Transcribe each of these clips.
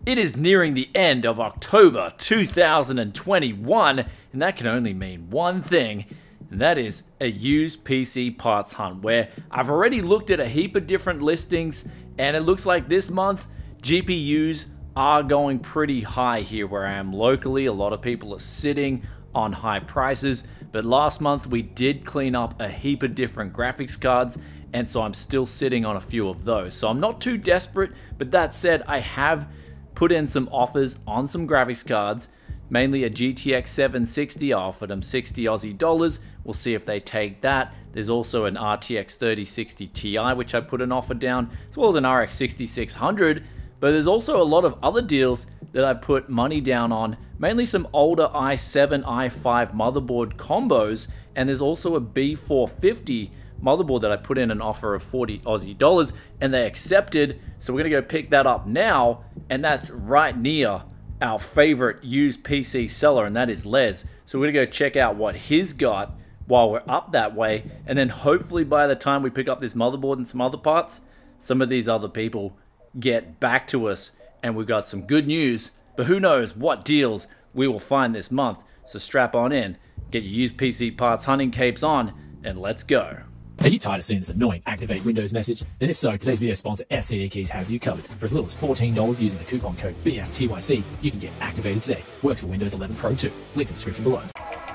It is nearing the end of October 2021, and that can only mean one thing, and that is a used PC parts hunt, where I've already looked at a heap of different listings, and it looks like this month GPUs are going pretty high here where I am locally. A lot of people are sitting on high prices, but last month we did clean up a heap of different graphics cards, and so I'm still sitting on a few of those. So I'm not too desperate, but that said, I have put in some offers on some graphics cards, mainly a GTX 760. I offered them 60 Aussie dollars. We'll see if they take that. There's also an RTX 3060 Ti, which I put an offer down, as well as an RX 6600. But there's also a lot of other deals that I put money down on, mainly some older i7, i5 motherboard combos, and there's also a B450 motherboard that I put in an offer of 40 Aussie dollars, and they accepted. So we're gonna go pick that up now, and that's right near our favorite used PC seller, and that is Les. So we're gonna go check out what he's got while we're up that way, and then hopefully by the time we pick up this motherboard and some other parts, some of these other people get back to us and we've got some good news. But who knows what deals we will find this month. So strap on in, get your used PC parts hunting capes on, and let's go. Are you tired of seeing this annoying activate Windows message? Then if so, today's video sponsor SCE Keys has you covered. For as little as $14 using the coupon code BFTYC, you can get activated today. Works for Windows 11 Pro too. Link in the description below.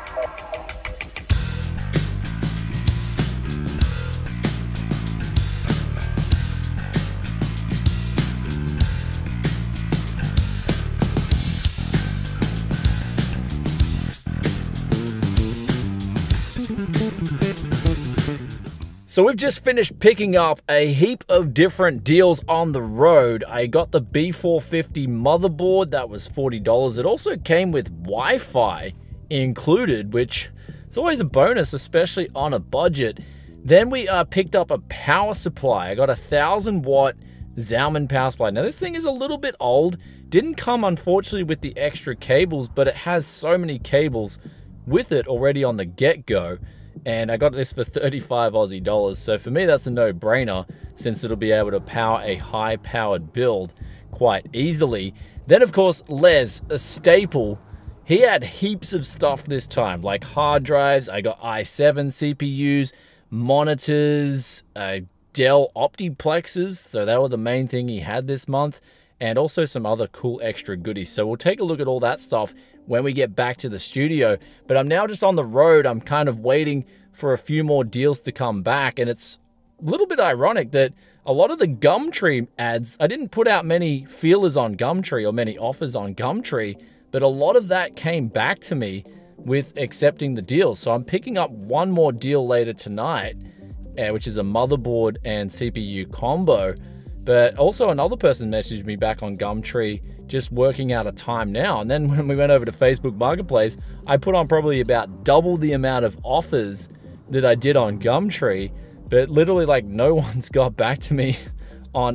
So we've just finished picking up a heap of different deals on the road. I got the B450 motherboard, that was $40. It also came with Wi-Fi included, which is always a bonus, especially on a budget. Then we picked up a power supply. I got a 1000-watt Zalman power supply. Now this thing is a little bit old. Didn't come, unfortunately, with the extra cables, but it has so many cables with it already on the get-go. And I got this for 35 Aussie dollars. So for me, that's a no-brainer, since it'll be able to power a high-powered build quite easily. Then, of course, Les, a staple. He had heaps of stuff this time, like hard drives. I got i7 CPUs, monitors, Dell Optiplexes. So that were the main thing he had this month. And also some other cool extra goodies. So we'll take a look at all that stuff when we get back to the studio. But I'm now just on the road. I'm kind of waiting for a few more deals to come back. And it's a little bit ironic that a lot of the Gumtree ads, I didn't put out many feelers on Gumtree or many offers on Gumtree, but a lot of that came back to me with accepting the deal. So I'm picking up one more deal later tonight, which is a motherboard and CPU combo. But also another person messaged me back on Gumtree, just working out a time now. And then when we went over to Facebook Marketplace, I put on probably about double the amount of offers that I did on Gumtree. But literally, like, no one's got back to me on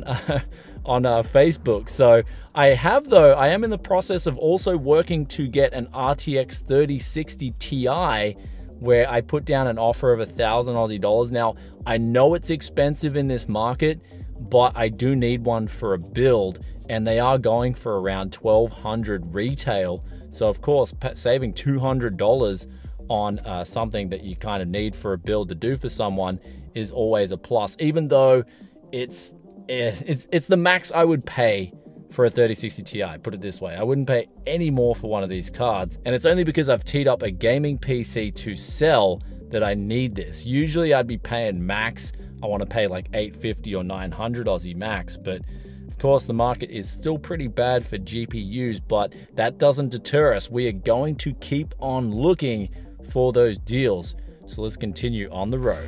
Facebook. So I am in the process of also working to get an RTX 3060 Ti, where I put down an offer of 1,000 Aussie dollars. Now, I know it's expensive in this market, but I do need one for a build, and they are going for around $1,200 retail. So of course, saving $200 on something that you kind of need for a build to do for someone is always a plus, even though it's the max I would pay for a 3060 Ti, put it this way. I wouldn't pay any more for one of these cards, and it's only because I've teed up a gaming PC to sell that I need this. Usually I'd be paying max. I want to pay like 850 or 900 Aussie max, but of course the market is still pretty bad for GPUs, but that doesn't deter us. We are going to keep on looking for those deals. So let's continue on the road.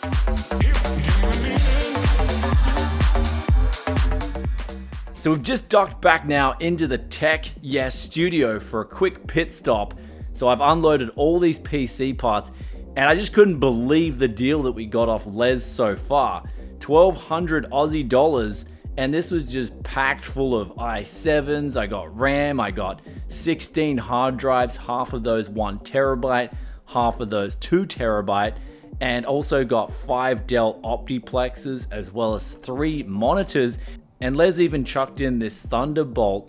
So we've just ducked back now into the Tech Yes studio for a quick pit stop. So I've unloaded all these PC parts, and I just couldn't believe the deal that we got off Les so far. 1,200 Aussie dollars, and this was just packed full of i7s. I got RAM, I got 16 hard drives, half of those 1 terabyte, half of those 2 terabyte, and also got 5 Dell Optiplexes as well as 3 monitors. And Les even chucked in this Thunderbolt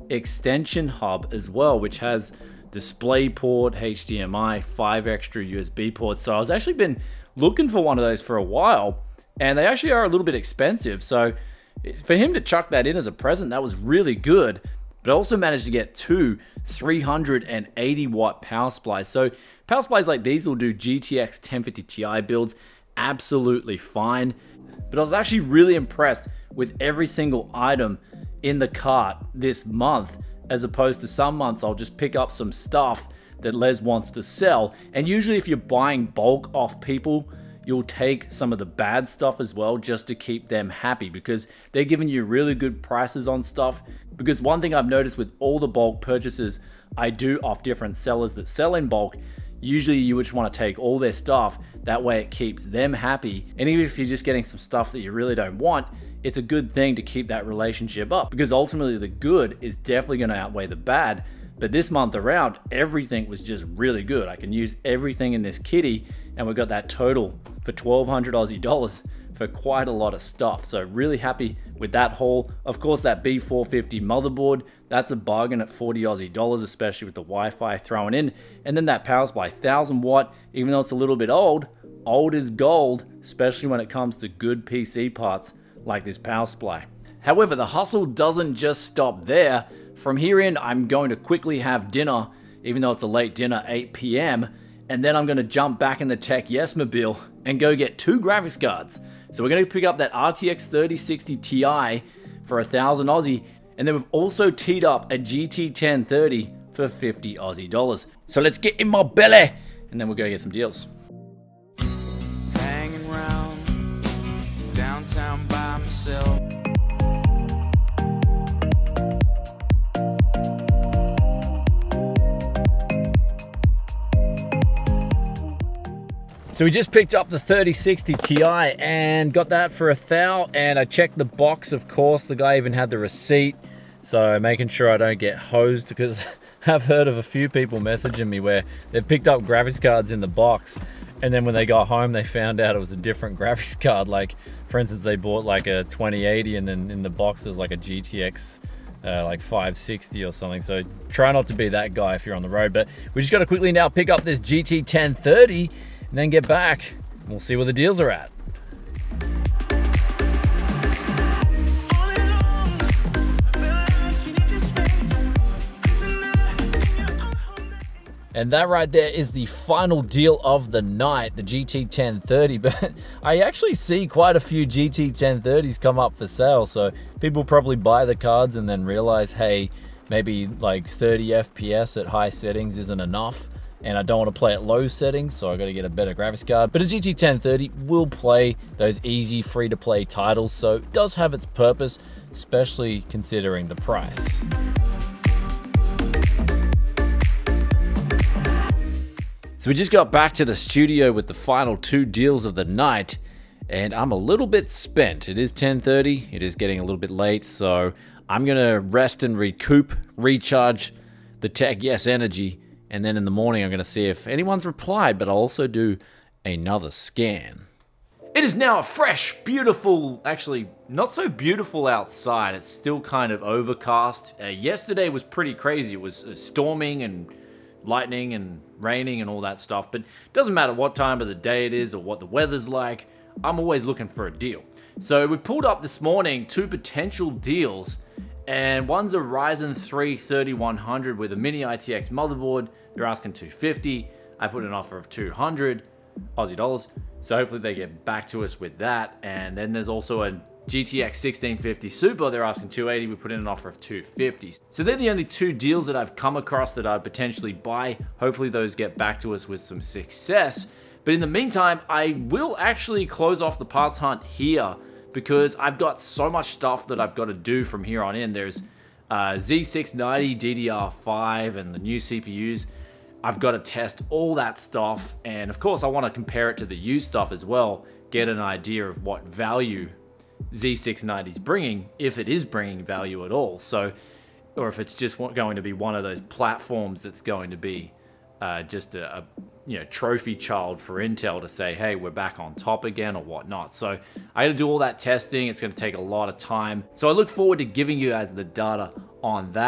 extension hub as well, which has DisplayPort, HDMI, 5 extra USB ports. So I was actually been looking for one of those for a while, and they actually are a little bit expensive. So for him to chuck that in as a present, that was really good. But I also managed to get two 380 watt power supplies. So power supplies like these will do GTX 1050 Ti builds absolutely fine. But I was actually really impressed with every single item in the cart this month, as opposed to some months I'll just pick up some stuff that Les wants to sell. And usually if you're buying bulk off people, you'll take some of the bad stuff as well just to keep them happy, because they're giving you really good prices on stuff. Because one thing I've noticed with all the bulk purchases I do off different sellers that sell in bulk, usually you just want to take all their stuff. That way it keeps them happy. And even if you're just getting some stuff that you really don't want, it's a good thing to keep that relationship up, because ultimately the good is definitely going to outweigh the bad. But this month around, everything was just really good. I can use everything in this kitty, and we got that total for 1,200 Aussie dollars for quite a lot of stuff. So really happy with that haul. Of course, that B450 motherboard, that's a bargain at 40 Aussie dollars, especially with the Wi-Fi thrown in. And then that power supply, 1,000 watt, even though it's a little bit old is gold, especially when it comes to good PC parts like this power supply. However, the hustle doesn't just stop there. From here in, I'm going to quickly have dinner, even though it's a late dinner, 8 p.m. And then I'm going to jump back in the Tech Yes Mobile and go get 2 graphics cards. So we're going to pick up that RTX 3060 Ti for 1,000 Aussie. And then we've also teed up a GT 1030 for 50 Aussie dollars. So let's get in my belly, and then we'll go get some deals. Hanging around downtown by myself. So we just picked up the 3060 Ti and got that for $1,000, and I checked the box, of course. The guy even had the receipt, so making sure I don't get hosed, because I've heard of a few people messaging me where they've picked up graphics cards in the box, and then when they got home they found out it was a different graphics card. Like, for instance, they bought like a 2080 and then in the box there's like a GTX like 560 or something. So try not to be that guy if you're on the road. But we just got to quickly now pick up this GT 1030 and then get back, and we'll see where the deals are at. And that right there is the final deal of the night, the GT 1030. But I actually see quite a few GT 1030s come up for sale. So people probably buy the cards and then realize, hey, maybe like 30 FPS at high settings isn't enough, and I don't want to play at low settings, so I got to get a better graphics card. But a GT 1030 will play those easy free-to-play titles, so it does have its purpose, especially considering the price. So we just got back to the studio with the final 2 deals of the night, and I'm a little bit spent. It is 10:30, it is getting a little bit late, so I'm gonna rest and recoup, recharge the Tech Yes energy, and then in the morning I'm gonna see if anyone's replied, but I'll also do another scan. It is now a fresh, beautiful, actually not so beautiful outside. It's still kind of overcast. Yesterday was pretty crazy. It was storming and lightning and raining and all that stuff, but it doesn't matter what time of the day it is or what the weather's like, I'm always looking for a deal. So we pulled up this morning 2 potential deals, and one's a Ryzen 3 3100 with a mini ITX motherboard. They're asking $250. I put an offer of 200 Aussie dollars, so hopefully they get back to us with that. And then there's also a GTX 1650 Super. They're asking $280. We put in an offer of $250. So they're the only 2 deals that I've come across that I'd potentially buy. Hopefully those get back to us with some success. But in the meantime, I will actually close off the parts hunt here, because I've got so much stuff that I've got to do from here on in. There's Z690 DDR5 and the new CPUs. I've got to test all that stuff, and of course I want to compare it to the used stuff as well, get an idea of what value Z690 is bringing, if it is bringing value at all. So, or if it's just going to be one of those platforms that's going to be just a trophy child for Intel to say, hey, we're back on top again or whatnot. So I got to do all that testing. It's going to take a lot of time. So I look forward to giving you guys the data on that.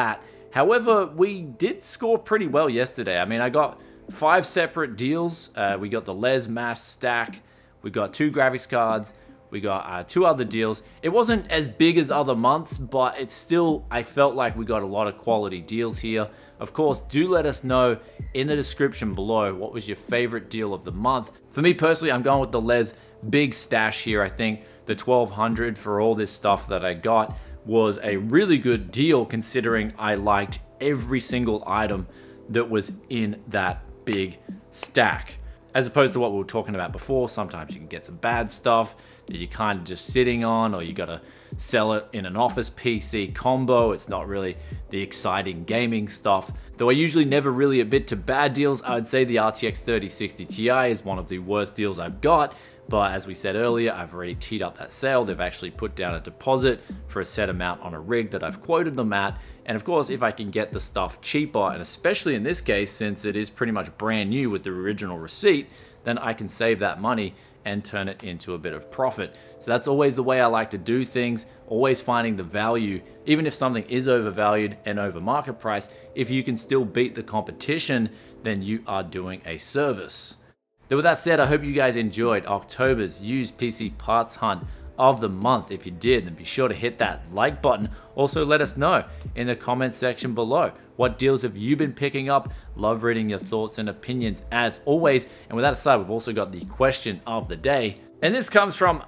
However, we did score pretty well yesterday. I mean, I got 5 separate deals. We got the Les Mass stack. We got 2 graphics cards. We got 2 other deals. It wasn't as big as other months, but it's still, I felt like we got a lot of quality deals here. Of course, do let us know in the description below what was your favorite deal of the month. For me personally, I'm going with the Les Big Stash here. I think the 1200 for all this stuff that I got was a really good deal considering I liked every single item that was in that big stack. As opposed to what we were talking about before, sometimes you can get some bad stuff that you're kind of just sitting on, or you gotta sell it in an office PC combo. It's not really the exciting gaming stuff. Though I usually never really admit to bad deals, I would say the RTX 3060 Ti is one of the worst deals I've got. But as we said earlier, I've already teed up that sale. They've actually put down a deposit for a set amount on a rig that I've quoted them at. And of course, if I can get the stuff cheaper, and especially in this case, since it is pretty much brand new with the original receipt, then I can save that money and turn it into a bit of profit. So that's always the way I like to do things, always finding the value. Even if something is overvalued and over market price, if you can still beat the competition, then you are doing a service. So with that said, I hope you guys enjoyed October's used PC parts hunt of the month. If you did, then be sure to hit that like button. Also, let us know in the comment section below. What deals have you been picking up? Love reading your thoughts and opinions as always. And with that aside, we've also got the question of the day. And this comes from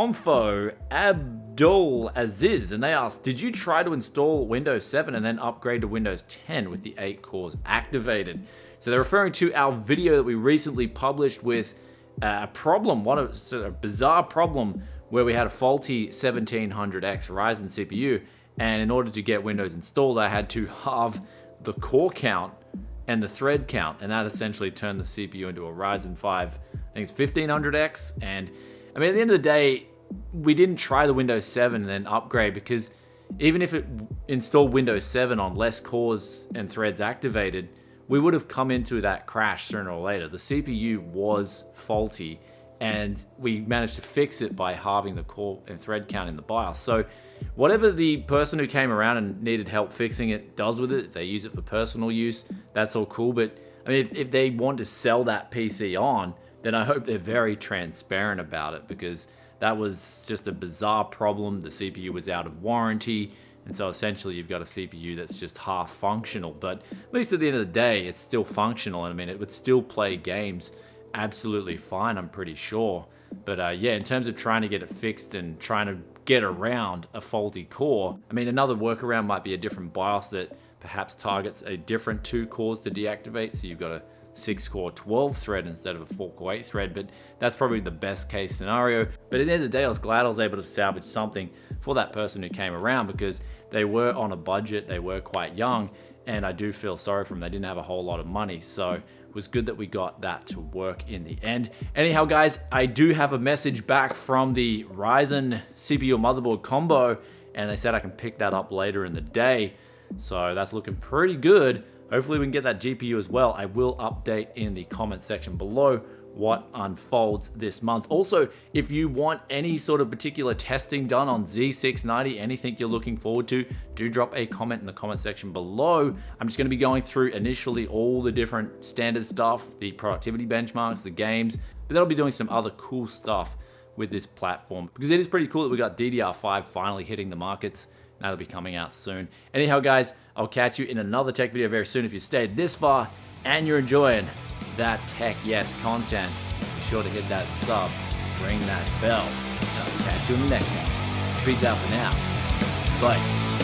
Tomfo Abdul Aziz. And they asked, did you try to install Windows 7 and then upgrade to Windows 10 with the 8 cores activated? So they're referring to our video that we recently published with a problem, a bizarre problem where we had a faulty 1700X Ryzen CPU, and in order to get Windows installed, I had to halve the core count and the thread count, and that essentially turned the CPU into a Ryzen 5, I think it's 1500X, and I mean, at the end of the day, we didn't try the Windows 7 and then upgrade, because even if it installed Windows 7 on less cores and threads activated, we would have come into that crash sooner or later. The CPU was faulty, and we managed to fix it by halving the core and thread count in the BIOS. So whatever the person who came around and needed help fixing it does with it, if they use it for personal use, that's all cool. But I mean, if they want to sell that PC on, then I hope they're very transparent about it, because that was just a bizarre problem. The CPU was out of warranty. And so essentially you've got a CPU that's just half functional, but at least at the end of the day, it's still functional. And I mean, it would still play games absolutely fine, I'm pretty sure. But yeah, in terms of trying to get it fixed and trying to get around a faulty core, I mean, another workaround might be a different BIOS that perhaps targets a different 2 cores to deactivate. So you've got a 6-core 12 thread instead of a 4-core 8 thread, but that's probably the best case scenario. But at the end of the day, I was glad I was able to salvage something for that person who came around, because they were on a budget, they were quite young, and I do feel sorry for them. They didn't have a whole lot of money, so it was good that we got that to work in the end. Anyhow, guys, I do have a message back from the Ryzen CPU motherboard combo, and they said I can pick that up later in the day, so that's looking pretty good. Hopefully we can get that GPU as well. I will update in the comment section below what unfolds this month. Also, if you want any sort of particular testing done on Z690, anything you're looking forward to, do drop a comment in the comment section below. I'm just going to be going through initially all the different standard stuff, the productivity benchmarks, the games, but then I'll be doing some other cool stuff with this platform, because it is pretty cool that we got DDR5 finally hitting the markets. That'll be coming out soon. Anyhow, guys, I'll catch you in another tech video very soon. If you stayed this far and you're enjoying that Tech Yes content, be sure to hit that sub, ring that bell, and I'll catch you in the next one. Peace out for now. Bye.